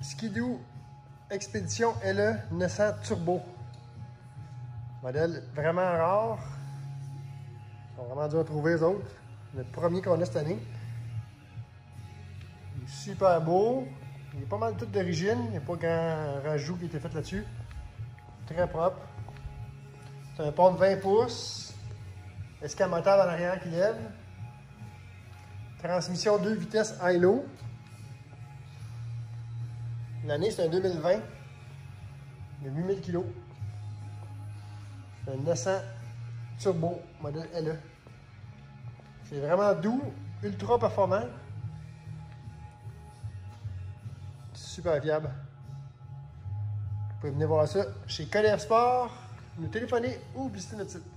Ski-Doo Expedition LE 900 Turbo. Modèle vraiment rare. Ils sont vraiment durs à trouver, les autres. Le premier qu'on a cette année. Il est super beau. Il est pas mal tout d'origine. Il n'y a pas grand rajout qui a été fait là-dessus. Très propre. C'est un pont de 20 pouces. Escamoteur en arrière qui lève. Transmission 2 vitesses high-low. L'année, c'est un 2020. De 8000 kg. C'est un 900 Turbo, modèle LE. C'est vraiment doux, ultra performant. Super fiable. Vous pouvez venir voir ça chez Colère Sport, nous téléphoner ou visiter notre site.